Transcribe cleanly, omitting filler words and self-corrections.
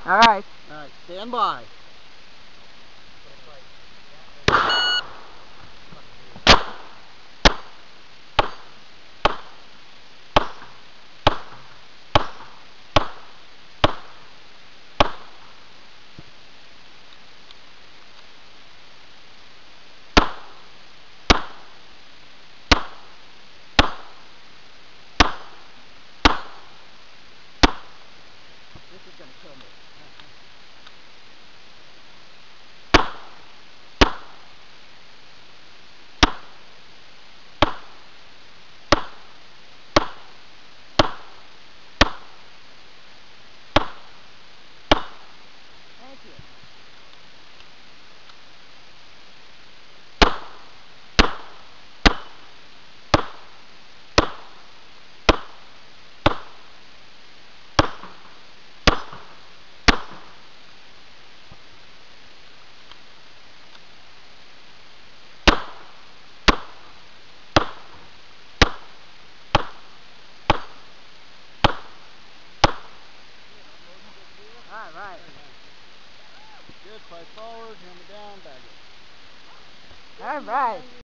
Alright. Alright, stand by. This is gonna kill me. Thank you. Alright. Good, play forward, hammer down, bag it. Alright.